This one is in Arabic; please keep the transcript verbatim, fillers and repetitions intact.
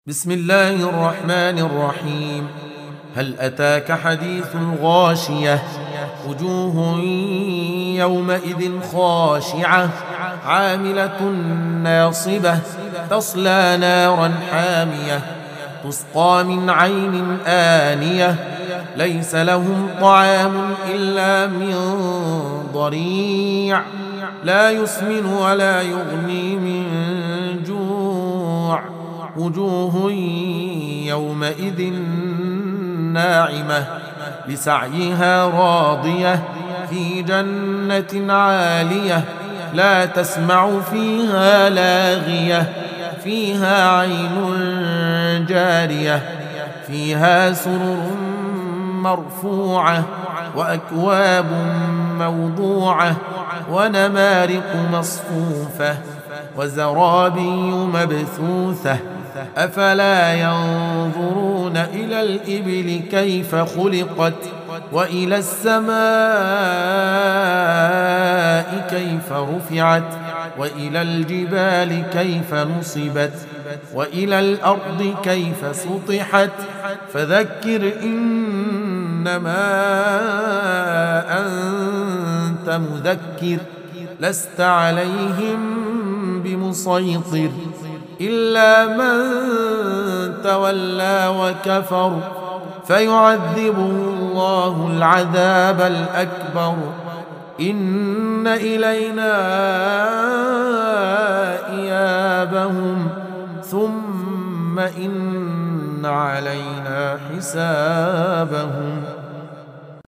بسم الله الرحمن الرحيم. هل أتاك حديث الغاشية؟ وجوه يومئذ خاشعة عاملة ناصبة تصلى نارا حامية تسقى من عين آنية ليس لهم طعام إلا من ضريع لا يسمن ولا يغني من جوع وجوه يومئذ ناعمة لسعيها راضية في جنة عالية لا تسمع فيها لاغية فيها عين جارية فيها سرر مرفوعة وأكواب موضوعة ونمارق مصفوفة وزرابي مبثوثة أفلا ينظرون إلى الإبل كيف خلقت وإلى السماء كيف رفعت وإلى الجبال كيف نصبت وإلى الأرض كيف سطحت فذكر إنما أنت مذكر لست عليهم بمسيطر إلا من تولى وكفر فيعذبه الله العذاب الأكبر إن إلينا إيابهم ثم إن علينا حسابهم.